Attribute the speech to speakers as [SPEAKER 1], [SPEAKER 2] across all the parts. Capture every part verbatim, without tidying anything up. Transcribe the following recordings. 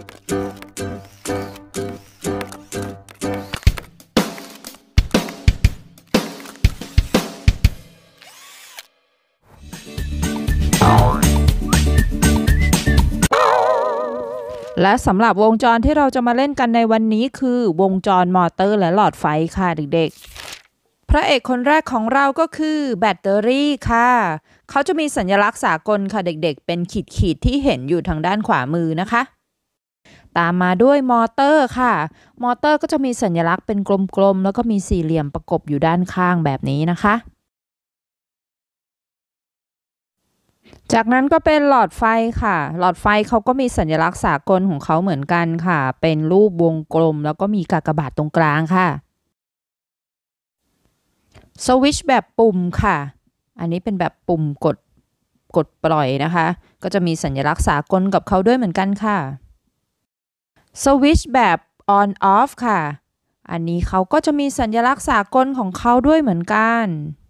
[SPEAKER 1] และสำหรับวงจรที่เราจะมาเล่นกันในวันนี้คือวงจรมอเตอร์และหลอดไฟค่ะเด็กๆพระเอกคนแรกของเราก็คือแบตเตอรี่ค่ะเขาจะมีสัญลักษณ์สากลค่ะเด็กๆเป็นขีดๆที่เห็นอยู่ทางด้านขวามือนะคะตามมาด้วยมอเตอร์ค่ะมอเตอร์ก็จะมีสัญลักษณ์เป็นกลมๆแล้วก็มีสี่เหลี่ยมประกบอยู่ด้านข้างแบบนี้นะคะจากนั้นก็เป็นหลอดไฟค่ะหลอดไฟเขาก็มีสัญลักษณ์สากลของเขาเหมือนกันค่ะเป็นรูปวงกลมแล้วก็มีกากบาทตรงกลางค่ะสวิตช์แบบปุ่มค่ะอันนี้เป็นแบบปุ่มกดกดปล่อยนะคะก็จะมีสัญลักษณ์สากลกับเขาด้วยเหมือนกันค่ะสวิตช์แบบ on off ค่ะอันนี้เขาก็จะมีสัญลักษณ์สากลของเขาด้วยเหมือนกัน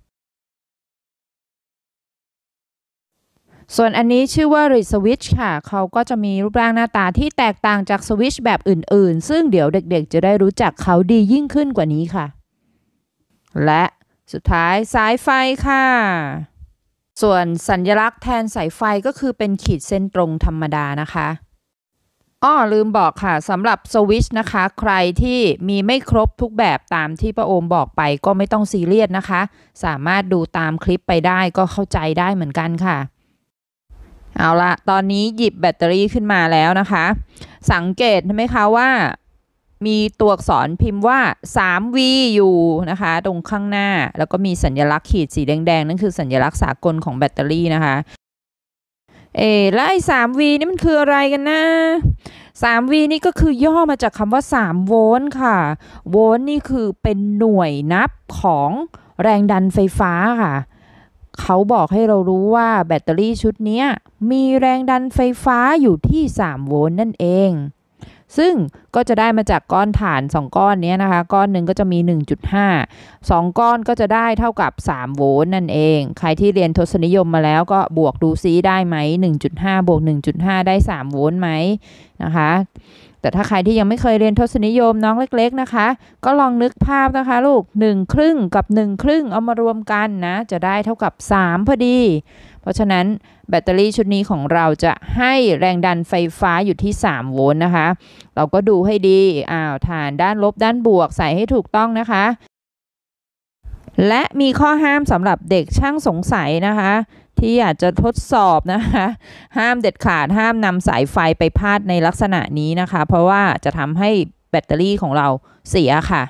[SPEAKER 1] ส่วนอันนี้ชื่อว่า read switch ค่ะเขาก็จะมีรูปร่างหน้าตาที่แตกต่างจากสวิตช์แบบอื่นๆซึ่งเดี๋ยวเด็กๆจะได้รู้จักเขาดียิ่งขึ้นกว่านี้ค่ะและสุดท้ายสายไฟค่ะส่วนสัญลักษณ์แทนสายไฟก็คือเป็นขีดเส้นตรงธรรมดานะคะอ้อลืมบอกค่ะสำหรับสวิตช์นะคะใครที่มีไม่ครบทุกแบบตามที่ป้าโอมบอกไปก็ไม่ต้องซีเรียสนะคะสามารถดูตามคลิปไปได้ก็เข้าใจได้เหมือนกันค่ะเอาละตอนนี้หยิบแบตเตอรี่ขึ้นมาแล้วนะคะสังเกตไหมคะว่ามีตัวอักษรพิมพ์ว่า ทรี วี อยู่นะคะตรงข้างหน้าแล้วก็มีสัญลักษณ์ขีดสีแดงๆนั่นคือสัญลักษณ์สากลของแบตเตอรี่นะคะเอแล้วไอ้ ทรี วี นี่มันคืออะไรกันนะ ทรี วี นี่ก็คือย่อมาจากคำว่าสามโวลต์ค่ะโวลต์นี่คือเป็นหน่วยนับของแรงดันไฟฟ้าค่ะเขาบอกให้เรารู้ว่าแบตเตอรี่ชุดนี้มีแรงดันไฟฟ้าอยู่ที่สามโวลต์นั่นเองซึ่งก็จะได้มาจากก้อนถ่านสองก้อนนี้นะคะก้อนหนึ่งก็จะมี หนึ่งจุดห้า สองก้อนก็จะได้เท่ากับสามโวลต์นั่นเองใครที่เรียนทศนิยมมาแล้วก็บวกดูซิได้ไหม หนึ่งจุดห้า บวก หนึ่งจุดห้า ได้สามโวลต์ไหมนะคะแต่ถ้าใครที่ยังไม่เคยเรียนทศนิยมน้องเล็กๆนะคะก็ลองนึกภาพนะคะลูกหนึ่งครึ่งกับหนึ่งครึ่งเอามารวมกันนะจะได้เท่ากับสามพอดีเพราะฉะนั้นแบตเตอรี่ชุดนี้ของเราจะให้แรงดันไฟฟ้าอยู่ที่สามโวลต์นะคะเราก็ดูให้ดีอ้าวฐานด้านลบด้านบวกใส่ให้ถูกต้องนะคะและมีข้อห้ามสำหรับเด็กช่างสงสัยนะคะที่อยากจะทดสอบนะคะห้ามเด็ดขาดห้ามนำสายไฟไปพาดในลักษณะนี้นะคะเพราะว่าจะทำให้แบตเตอรี่ของเราเสียค่ะ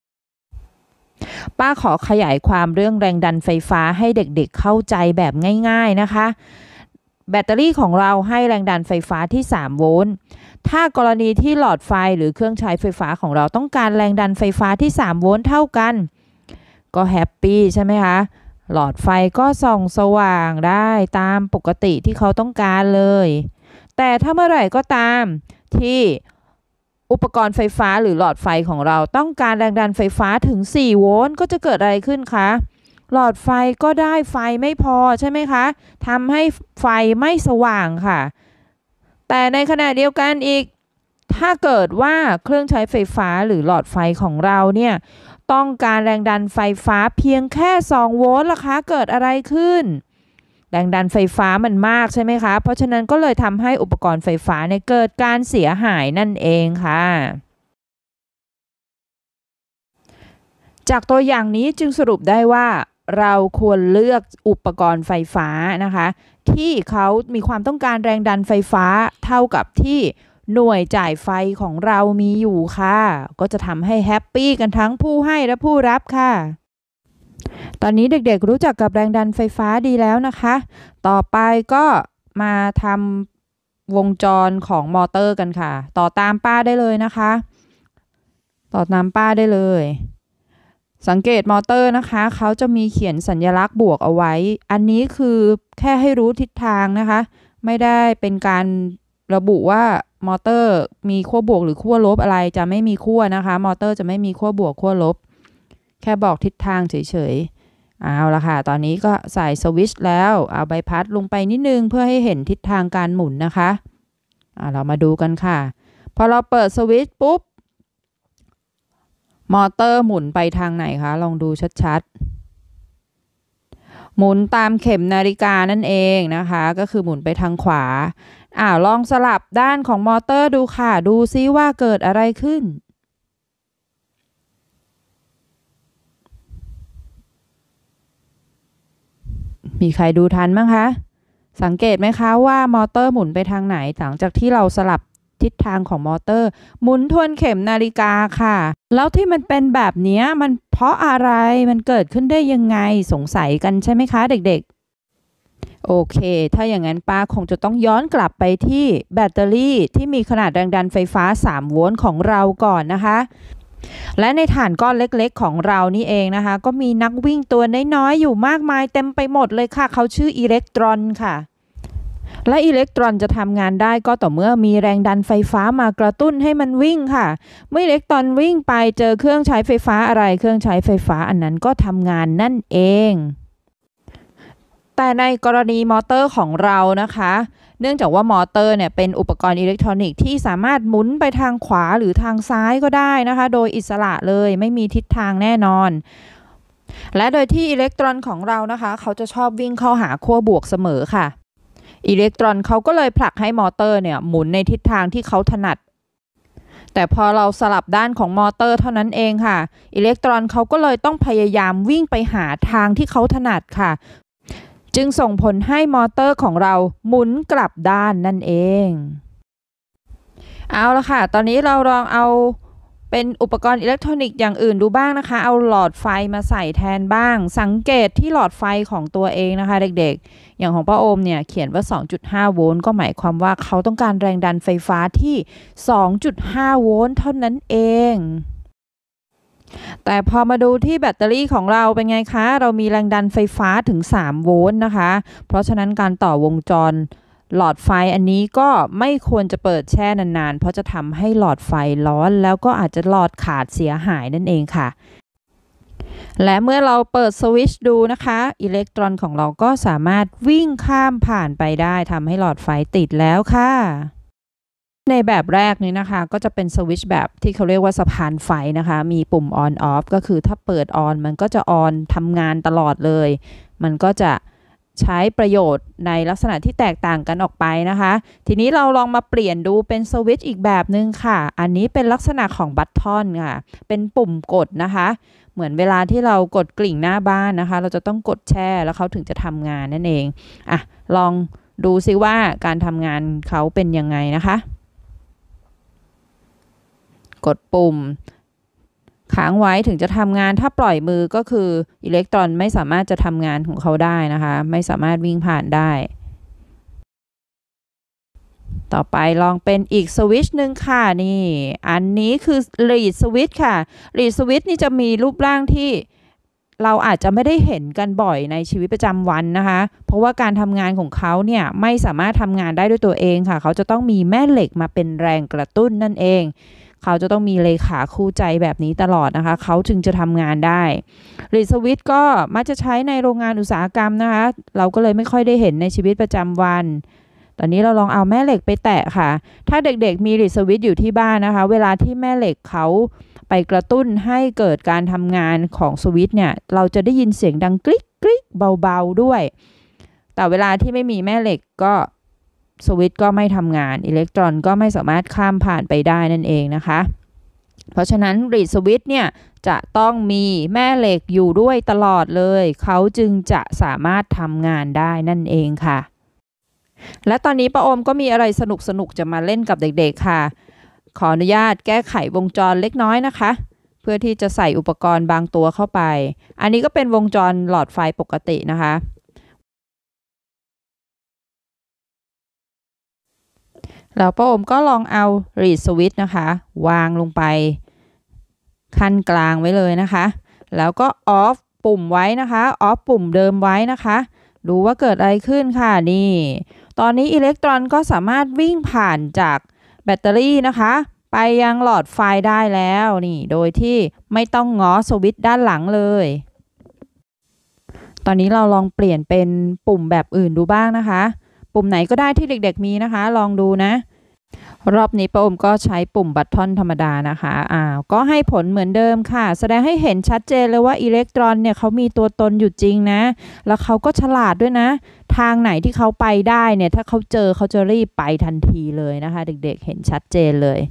[SPEAKER 1] ป้าขอขยายความเรื่องแรงดันไฟฟ้าให้เด็กๆเข้าใจแบบง่ายๆนะคะแบตเตอรี่ของเราให้แรงดันไฟฟ้าที่สามโวลต์ถ้ากรณีที่หลอดไฟหรือเครื่องใช้ไฟฟ้าของเราต้องการแรงดันไฟฟ้าที่สามโวลต์เท่ากันก็แฮปปี้ใช่ไหมคะหลอดไฟก็ส่องสว่างได้ตามปกติที่เขาต้องการเลยแต่ถ้าเมื่อไหร่ก็ตามที่อุปกรณ์ไฟฟ้าหรือหลอดไฟของเราต้องการแรงดันไฟฟ้าถึงสี่โวลต์ก็จะเกิดอะไรขึ้นคะหลอดไฟก็ได้ไฟไม่พอใช่ไหมคะทำให้ไฟไม่สว่างค่ะแต่ในขณะเดียวกันอีกถ้าเกิดว่าเครื่องใช้ไฟฟ้าหรือหลอดไฟของเราเนี่ยต้องการแรงดันไฟฟ้าเพียงแค่สองโวลต์ล่ะคะเกิดอะไรขึ้นแรงดันไฟฟ้ามันมากใช่ไหมคะเพราะฉะนั้นก็เลยทำให้อุปกรณ์ไฟฟ้าเนี่ยเกิดการเสียหายนั่นเองค่ะจากตัวอย่างนี้จึงสรุปได้ว่าเราควรเลือกอุปกรณ์ไฟฟ้านะคะที่เขามีความต้องการแรงดันไฟฟ้าเท่ากับที่หน่วยจ่ายไฟของเรามีอยู่ค่ะก็จะทำให้แฮปปี้กันทั้งผู้ให้และผู้รับค่ะตอนนี้เด็กๆรู้จักกับแรงดันไฟฟ้าดีแล้วนะคะต่อไปก็มาทำวงจรของมอเตอร์กันค่ะต่อตามป้าได้เลยนะคะต่อตามป้าได้เลยสังเกตมอเตอร์นะคะเขาจะมีเขียนสัญลักษณ์บวกเอาไว้อันนี้คือแค่ให้รู้ทิศทางนะคะไม่ได้เป็นการระบุว่ามอเตอร์มีขั้วบวกหรือขั้วลบอะไรจะไม่มีขั้วนะคะมอเตอร์จะไม่มีขั้วบวกขั้วลบแค่บอกทิศทางเฉยๆเอาละค่ะตอนนี้ก็ใส่สวิตช์แล้วเอาใบพัดลงไปนิดนึงเพื่อให้เห็นทิศทางการหมุนนะคะเรามาดูกันค่ะพอเราเปิดสวิตช์ปุ๊บมอเตอร์หมุนไปทางไหนคะลองดูชัดๆหมุนตามเข็มนาฬิกานั่นเองนะคะก็คือหมุนไปทางขวาอ่าลองสลับด้านของมอเตอร์ดูค่ะดูซิว่าเกิดอะไรขึ้นมีใครดูทันมั้งคะสังเกตไหมคะว่ามอเตอร์หมุนไปทางไหนหลังจากที่เราสลับทิศทางของมอเตอร์หมุนทวนเข็มนาฬิกาค่ะแล้วที่มันเป็นแบบนี้มันเพราะอะไรมันเกิดขึ้นได้ยังไงสงสัยกันใช่ไหมคะเด็กๆโอเคถ้าอย่างนั้นป้าคงจะต้องย้อนกลับไปที่แบตเตอรี่ที่มีขนาดแรงดันไฟฟ้าสามโวลต์ของเราก่อนนะคะและในฐานก้อนเล็กๆของเรานี่เองนะคะก็มีนักวิ่งตัวน้อยๆอยู่มากมายเต็มไปหมดเลยค่ะเขาชื่ออิเล็กตรอนค่ะและอิเล็กตรอนจะทำงานได้ก็ต่อเมื่อมีแรงดันไฟฟ้ามากระตุ้นให้มันวิ่งค่ะเมื่ออิเล็กตรอนวิ่งไปเจอเครื่องใช้ไฟฟ้าอะไรเครื่องใช้ไฟฟ้าอันนั้นก็ทำงานนั่นเองแต่ในกรณีมอเตอร์ของเรานะคะเนื่องจากว่ามอเตอร์เนี่ยเป็นอุปกรณ์อิเล็กทรอนิกส์ที่สามารถหมุนไปทางขวาหรือทางซ้ายก็ได้นะคะโดยอิสระเลยไม่มีทิศทางแน่นอนและโดยที่อิเล็กตรอนของเรานะคะเขาจะชอบวิ่งเข้าหาขั้วบวกเสมอค่ะอิเล็กตรอนเขาก็เลยผลักให้มอเตอร์เนี่ยหมุนในทิศทางที่เขาถนัดแต่พอเราสลับด้านของมอเตอร์เท่านั้นเองค่ะอิเล็กตรอนเขาก็เลยต้องพยายามวิ่งไปหาทางที่เขาถนัดค่ะจึงส่งผลให้มอเตอร์ของเราหมุนกลับด้านนั่นเองเอาละค่ะตอนนี้เราลองเอาเป็นอุปกรณ์อิเล็กทรอนิกส์อย่างอื่นดูบ้างนะคะเอาหลอดไฟมาใส่แทนบ้างสังเกตที่หลอดไฟของตัวเองนะคะเด็กๆอย่างของป้าโอมเนี่ยเขียนว่า สองจุดห้า โวลต์ก็หมายความว่าเขาต้องการแรงดันไฟฟ้าที่ สองจุดห้า โวลต์เท่านั้นเองแต่พอมาดูที่แบตเตอรี่ของเราเป็นไงคะเรามีแรงดันไฟฟ้าถึงสามโวลต์นะคะเพราะฉะนั้นการต่อวงจรหลอดไฟอันนี้ก็ไม่ควรจะเปิดแช่นานๆเพราะจะทำให้หลอดไฟร้อนแล้วก็อาจจะหลอดขาดเสียหายนั่นเองค่ะและเมื่อเราเปิดสวิตช์ดูนะคะอิเล็กตรอนของเราก็สามารถวิ่งข้ามผ่านไปได้ทำให้หลอดไฟติดแล้วค่ะในแบบแรกนี้นะคะก็จะเป็นสวิตช์แบบที่เขาเรียกว่าสะพานไฟนะคะมีปุ่ม on off ก็คือถ้าเปิด on มันก็จะ on ทำงานตลอดเลยมันก็จะใช้ประโยชน์ในลักษณะที่แตกต่างกันออกไปนะคะทีนี้เราลองมาเปลี่ยนดูเป็นสวิตช์อีกแบบนึงค่ะอันนี้เป็นลักษณะของบัตทอนค่ะเป็นปุ่มกดนะคะเหมือนเวลาที่เรากดกลิ่งหน้าบ้านนะคะเราจะต้องกดแช่แล้วเขาถึงจะทำงานนั่นเองอ่ะลองดูซิว่าการทำงานเขาเป็นยังไงนะคะกดปุ่มค้างไว้ถึงจะทำงานถ้าปล่อยมือก็คืออิเล็กตรอนไม่สามารถจะทำงานของเขาได้นะคะไม่สามารถวิ่งผ่านได้ต่อไปลองเป็นอีกสวิตช์หนึ่งค่ะนี่อันนี้คือลีดสวิตช์ค่ะลีดสวิตช์นี่จะมีรูปร่างที่เราอาจจะไม่ได้เห็นกันบ่อยในชีวิตประจำวันนะคะเพราะว่าการทำงานของเขาเนี่ยไม่สามารถทำงานได้ด้วยตัวเองค่ะเขาจะต้องมีแม่เหล็กมาเป็นแรงกระตุ้นนั่นเองเขาจะต้องมีเลขาคู่ใจแบบนี้ตลอดนะคะเขาจึงจะทำงานได้รีดสวิตช์ก็มักจะใช้ในโรงงานอุตสาหกรรมนะคะเราก็เลยไม่ค่อยได้เห็นในชีวิตประจำวันตอนนี้เราลองเอาแม่เหล็กไปแตะค่ะถ้าเด็กๆมีรีดสวิตช์อยู่ที่บ้านนะคะเวลาที่แม่เหล็กเขาไปกระตุ้นให้เกิดการทำงานของสวิตช์เนี่ยเราจะได้ยินเสียงดังกริ๊กกริ๊กเบาๆด้วยแต่เวลาที่ไม่มีแม่เหล็กก็สวิตช์ก็ไม่ทำงานอิเล็กตรอนก็ไม่สามารถข้ามผ่านไปได้นั่นเองนะคะเพราะฉะนั้นรีดสวิตช์เนี่ยจะต้องมีแม่เหล็กอยู่ด้วยตลอดเลยเขาจึงจะสามารถทำงานได้นั่นเองค่ะและตอนนี้ป้าโอมก็มีอะไรสนุกๆจะมาเล่นกับเด็กๆค่ะขออนุญาตแก้ไขวงจรเล็กน้อยนะคะเพื่อที่จะใส่อุปกรณ์บางตัวเข้าไปอันนี้ก็เป็นวงจรหลอดไฟปกตินะคะแล้วป้าโอมก็ลองเอารีดสวิตช์นะคะวางลงไปขั้นกลางไว้เลยนะคะแล้วก็ออฟปุ่มไว้นะคะออฟปุ่มเดิมไว้นะคะดูว่าเกิดอะไรขึ้นค่ะนี่ตอนนี้อิเล็กตรอนก็สามารถวิ่งผ่านจากแบตเตอรี่นะคะไปยังหลอดไฟได้แล้วนี่โดยที่ไม่ต้องง้อสวิตช์ด้านหลังเลยตอนนี้เราลองเปลี่ยนเป็นปุ่มแบบอื่นดูบ้างนะคะปุ่มไหนก็ได้ที่เด็กๆมีนะคะลองดูนะรอบนี้ป้าอมก็ใช้ปุ่มบัตทอนธรรมดานะคะอ่าก็ให้ผลเหมือนเดิมค่ะแสดงให้เห็นชัดเจนเลยว่าอิเล็กตรอนเนี่ยเขามีตัวตนอยู่จริงนะแล้วเขาก็ฉลาดด้วยนะทางไหนที่เขาไปได้เนี่ยถ้าเขาเจอเขาจะรีบไปทันทีเลยนะคะเด็กๆเห็นชัดเจนเลย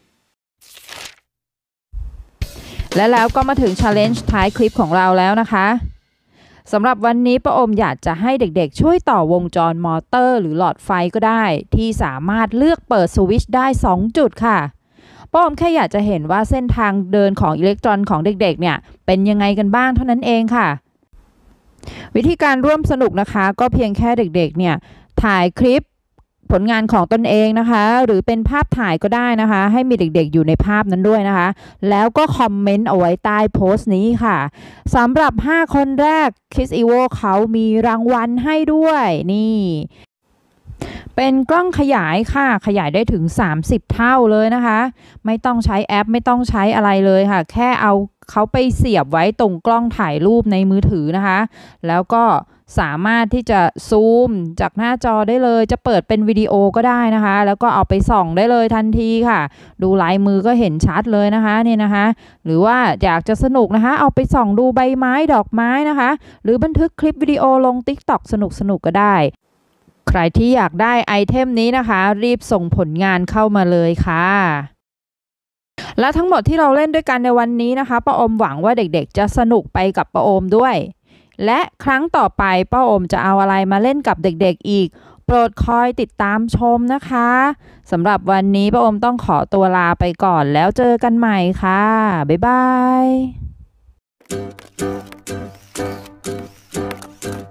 [SPEAKER 1] และแล้วก็มาถึง challenge ท้ายคลิปของเราแล้วนะคะสำหรับวันนี้ป้าอมอยากจะให้เด็กๆช่วยต่อวงจรมอเตอร์หรือหลอดไฟก็ได้ที่สามารถเลือกเปิดสวิตช์ได้สองจุดค่ะป้าอมแค่อยากจะเห็นว่าเส้นทางเดินของอิเล็กตรอนของเด็กๆเนี่ยเป็นยังไงกันบ้างเท่านั้นเองค่ะวิธีการร่วมสนุกนะคะก็เพียงแค่เด็กๆเนี่ยถ่ายคลิปผลงานของตนเองนะคะหรือเป็นภาพถ่ายก็ได้นะคะให้มีเด็กๆอยู่ในภาพนั้นด้วยนะคะแล้วก็คอมเมนต์เอาไว้ใต้โพสต์นี้ค่ะสำหรับห้าคนแรก Kids Evo เขามีรางวัลให้ด้วยนี่เป็นกล้องขยายค่ะขยายได้ถึงสามสิบเท่าเลยนะคะไม่ต้องใช้แอปไม่ต้องใช้อะไรเลยค่ะแค่เอาเขาไปเสียบไว้ตรงกล้องถ่ายรูปในมือถือนะคะแล้วก็สามารถที่จะซูมจากหน้าจอได้เลยจะเปิดเป็นวิดีโอก็ได้นะคะแล้วก็เอาไปส่องได้เลยทันทีค่ะดูลายมือก็เห็นชัดเลยนะคะนี่นะคะหรือว่าอยากจะสนุกนะคะเอาไปส่องดูใบไม้ดอกไม้นะคะหรือบันทึกคลิปวิดีโอลง ติ๊กต็อก สนุกๆก็ได้ใครที่อยากได้ไอเทมนี้นะคะรีบส่งผลงานเข้ามาเลยค่ะและทั้งหมดที่เราเล่นด้วยกันในวันนี้นะคะป้าอมหวังว่าเด็กๆจะสนุกไปกับป้าอมด้วยและครั้งต่อไปป้าอมจะเอาอะไรมาเล่นกับเด็กๆอีกโปรดคอยติดตามชมนะคะสำหรับวันนี้ป้าอมต้องขอตัวลาไปก่อนแล้วเจอกันใหม่ค่ะบ๊ายบาย